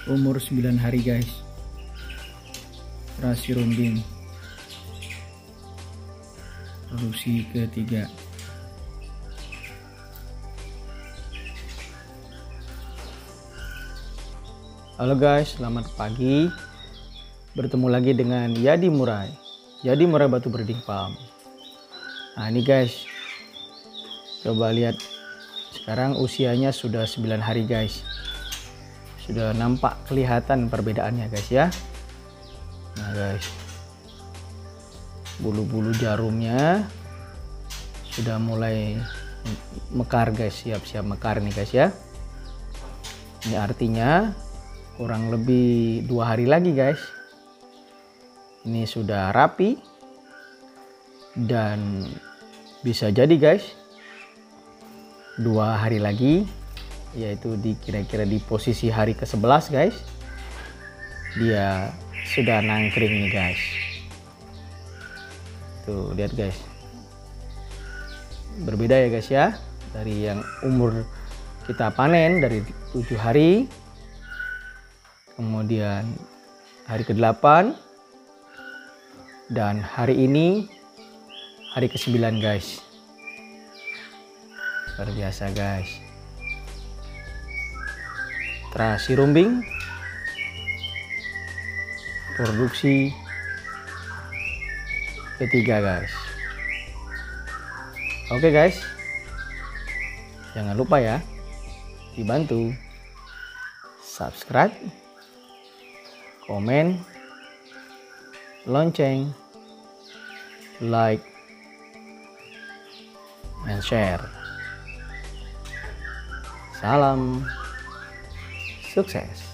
umur 9 hari guys. Terasi rumbing produksi ketiga. Halo guys, selamat pagi. Bertemu lagi dengan Yadi Murai Batu Breeding Farm. Nah ini guys, coba lihat, sekarang usianya sudah 9 hari guys. Sudah nampak kelihatan perbedaannya guys ya. Nah guys, bulu-bulu jarumnya sudah mulai mekar guys, siap-siap mekar nih guys ya. Ini artinya kurang lebih 2 hari lagi guys, ini sudah rapi. Dan bisa jadi guys 2 hari lagi, yaitu kira-kira di posisi hari ke-11 guys, dia sudah nangkring nih guys. Tuh lihat guys, berbeda ya guys ya, dari yang umur kita panen dari 7 hari, kemudian hari ke-8, dan hari ini hari ke-9 guys. Luar biasa guys. Terasi rumbing produksi ketiga guys. Oke guys, jangan lupa ya, dibantu subscribe, komen, lonceng, like, and share. Salam sukses.